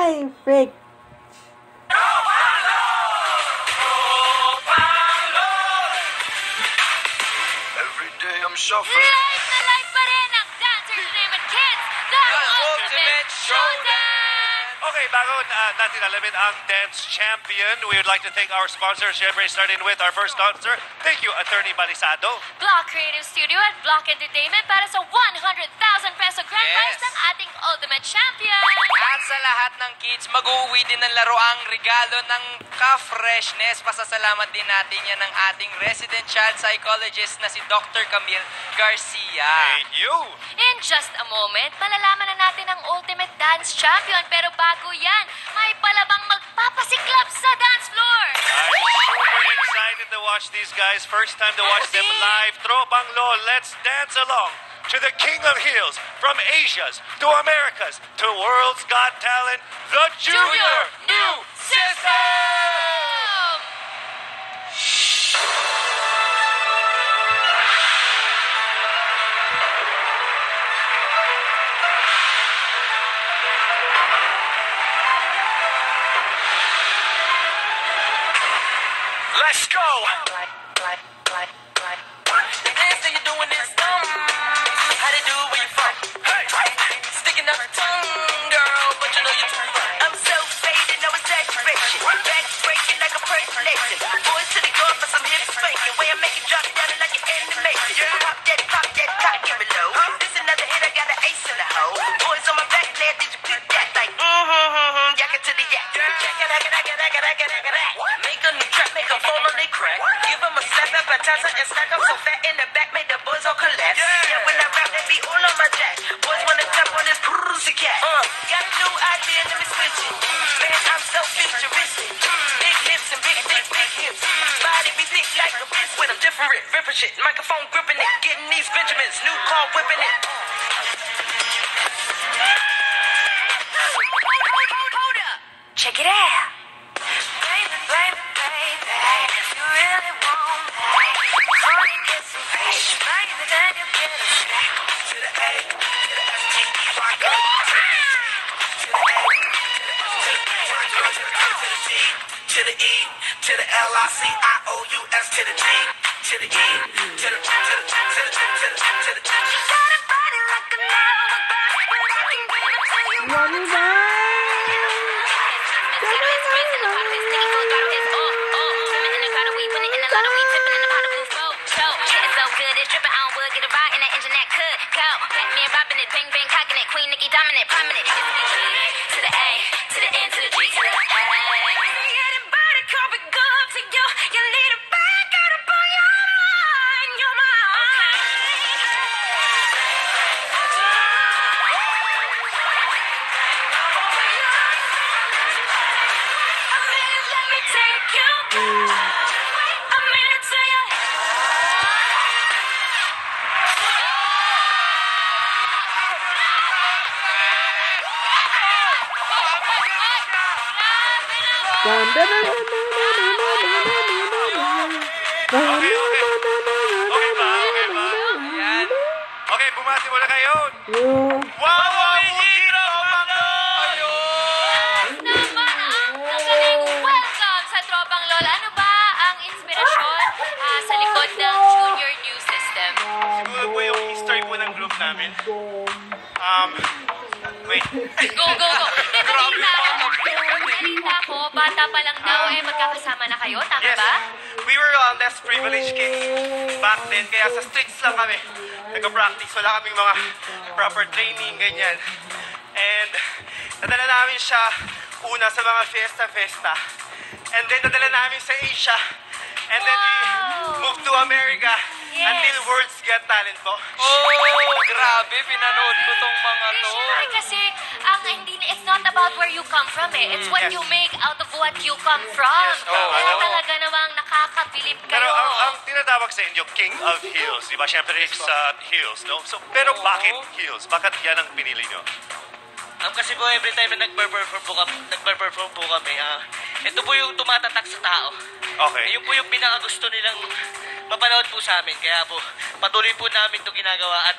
Ay, fake. Every day I'm shuffling. Live na live pa rin ang Dance Entertainment Kids, the Ultimate Showdown! Okay, bago natin alamin ang dance champion, we would like to thank our sponsors, syempre starting with our first sponsor. Thank you, Attorney Balisado. Block Creative Studio at Block Entertainment para sa 100,000 peso grand prize ng ating Ultimate Champion! At sa lahat ng kids, mag-uwi din ng laruang regalo ng ka-freshness. Pasasalamat din natin yan ng ating resident child psychologist na si Dr. Camille Garcia. Thank you. In just a moment, malalaman na natin ang Ultimate Dance Champion. Pero bago yan, may palabang magpapasiklab sa dance floor! I'm super excited to watch these guys. First time to watch them live. Tropang Lo, let's dance along to the King of Heels, from Asia's to America's to World's Got Talent, the Junior New System! Let's go! The dance that you're doing is dumb. How they do it where you from? Hey! Sticking up your tongue, girl, but you know you're too fun. I'm so faded, no exaggeration. Back breaking like a percolation. Boys to the door for some hip spanking. Way I make it drop down like an animation. Pop that, give me low. This another hit, I got an ace in the hole. Boys on my back, glad did you pick that? Like, yak it to the yak. Check it, make a new track, make 'em fall on they crack. Give 'em a slap, appetizer, and stack up so fat in the back, make the boys all collapse. Yeah, when I rap, they be all on my jack. Boys wanna jump on this pussycat. Got a new idea, let me switch it. Man, I'm so futuristic. Big hips and big hips. Body be thick like a bitch with 'em different, ripping shit. Microphone gripping it, getting these Benjamins. New car whipping it. Hold up. Check it out. Baby, if you really want that, before you get some fish, baby, then you get a snack. To the A, to the S, T, E, Y, go. To the A, to the S, T, E, Y, go. To the A, to the G, to the E, to the L, I, C, I, O, U, S, to the G, to the E, to the G. Got a body like a lava body, but I can give it to you. Yummy ba? Okay, bumati mo na kayo. Wow, Mojito! Naman ang magaling welcome sa Tropang Lola. Ano ba ang inspirasyon sa likod ng Junior New System? Siguro po yung history po ng group namin. Wait. Go! Balita ko, bata pa lang daw magkakasama na kayo, tama Yes, ba? we were less privileged kids back then, kaya sa streets lang kami nag-practice. Wala kaming mga proper training, ganyan. And nadala namin siya una sa mga fiesta. And then nadala namin sa Asia. And then we moved to America until World's Got Talent po. Grabe, pinanood ko tong mga to. Siyempre kasi, it's not about where you come from It's what Yes. you make out of what you come from. Kaya talaga namang nakakabilib kayo. Pero ang tinatawag sa inyo, King of Heels, di ba? Siyempre it's heels, no? So, pero bakit heels? Bakit yan ang pinili nyo? Kasi po every time na nagper-perform po kami, ito po yung tumatatak sa tao. Okay. Yun po yung pinakagusto nilang mapanood po sa amin. Kaya po, patuloy po namin ito ginagawa at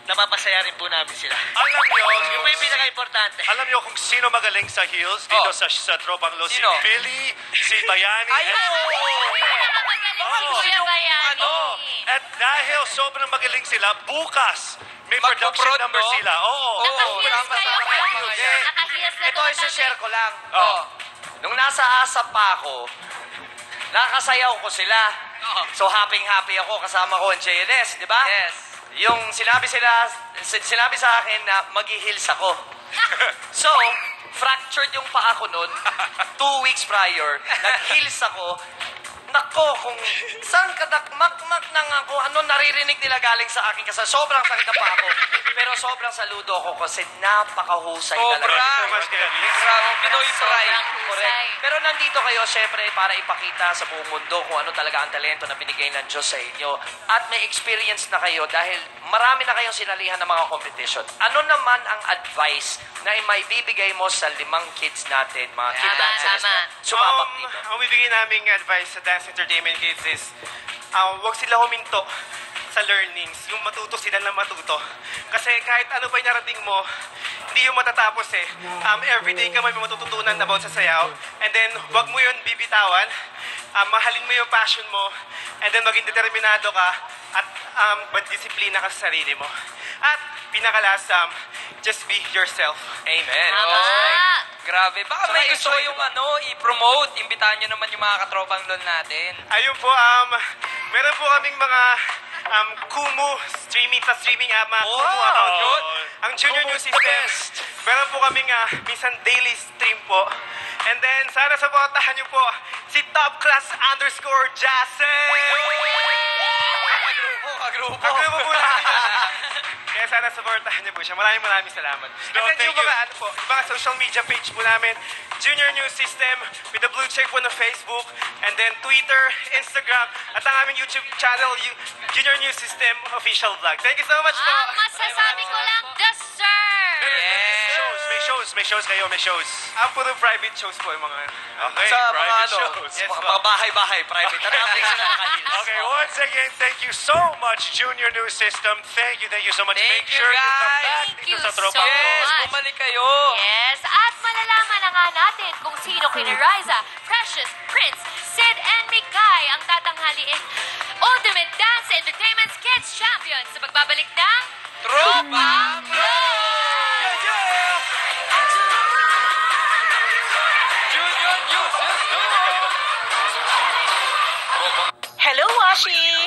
napapasaya rin po namin sila. Alam nyo, Yun po yung pinaka-importante. alam nyo kung sino magaling sa heels dito sa Tropang Lo? Si Sino? Billy, si Bayani, Ay, and oo. Pinakamagaling si Oo. Kuya Bayani. Oh, at dahil sobrang magaling sila, bukas may production Magpo-prod, number no? sila. Oo. Nakahils tama, kayo. tama, tama. Nakahils na Ito, isi-share ko lang. Oh. Nung nasa ASAP pa ako, nakasayaw ko sila. So, happy-happy ako kasama ko ang JNS, di ba? Yes. Yung sinabi sa akin na mag-heels ako. So, fractured yung paa ko nun. 2 weeks prior, nag-heels ako. Nako, kung saan kadakmak-mak nang ako, ano naririnig nila galing sa akin kasi sobrang sakit na pa ako. Pero sobrang saludo ako kasi napakahusay talaga. Sobra. Grabe, Pinoy pride. Sobrang husay. Correct. Pero nandito kayo, syempre, para ipakita sa buong mundo kung ano talaga ang talento na binigay ng Diyos sa inyo. At may experience na kayo dahil marami na kayong sinalihan ng mga competition. Ano naman ang advice na may bibigay mo sa 5 kids natin, mga kid Tama, dancers tama. na sumabak dito? Ang bibigyan naming advice sa Dance Entertainment Kids is, huwag sila huminto sa learnings, yung matuto sila na matuto. Kasi kahit ano pa yung narating mo, hindi yung matatapos eh. Everyday ka may matututunan about sa sayaw. And then, wag mo yun bibitawan. Mahalin mo yung passion mo. And then, maging determinado ka. At magdisiplina ka sa sarili mo. At, pinakalas, just be yourself. Amen. Tama. Grabe. Baka may Saka gusto enjoy, yung i-promote. Imbitahan nyo naman yung mga katropang lol natin. Ayun po, meron po kaming mga Kumu streaming app, mga Kumu account yun. Ang Junior Kumu News System. Meron po kaming minsan daily stream po. And then, sana supportahan niyo po si _Jassen! Kagrupo. Kagrupo po namin yun. Kaya sana supportahan niyo po siya. Maraming salamat. And then thank yung mga, you. yung mga social media page po namin, Junior News System with the blue check po na Facebook, and then Twitter, Instagram, at ang aming YouTube channel, Junior News System Official Vlog. Thank you so much po. Ang masasabi ko lang, the sir. May shows kayo, may shows. Puro private shows po yung mga... Okay, Sa mga private ano, shows. Yes, po. mga bahay-bahay, private. Okay, once again, thank you so much, Junior News System. Thank you so much. Thank Make you, sure you come guys. back Thank dito you sa so Tropang Lo. Yes, much. bumalik kayo. Yes, at malalaman na nga natin kung sino kina Riza, Precious, Prince, Sid, and Mikay ang tatanghaliin Ultimate Dance Entertainment Kids Champion sa pagbabalik ng Tropang Hello, Washi!